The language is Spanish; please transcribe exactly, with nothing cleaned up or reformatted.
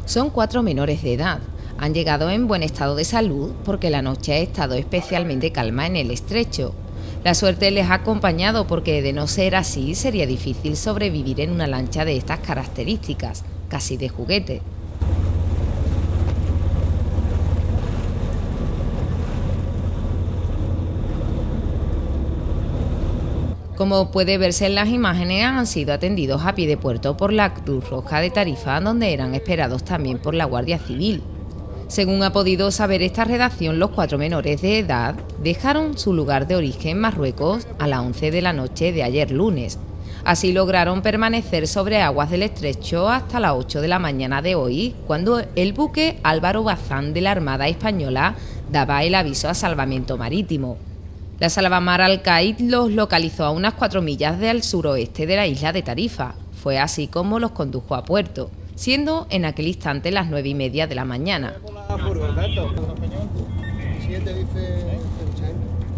Son cuatro menores de edad. Han llegado en buen estado de salud porque la noche ha estado especialmente calma en el estrecho. La suerte les ha acompañado porque, de no ser así, sería difícil sobrevivir en una lancha de estas características, casi de juguete. Como puede verse en las imágenes, han sido atendidos a pie de puerto por la Cruz Roja de Tarifa, donde eran esperados también por la Guardia Civil. Según ha podido saber esta redacción, los cuatro menores de edad dejaron su lugar de origen, Marruecos, a las once de la noche de ayer lunes. Así lograron permanecer sobre aguas del estrecho hasta las ocho de la mañana de hoy, cuando el buque Álvaro Bazán de la Armada Española daba el aviso a salvamento marítimo. La Salvamar Al-Qaid los localizó a unas cuatro millas del suroeste de la isla de Tarifa. Fue así como los condujo a puerto, siendo en aquel instante las nueve y media de la mañana.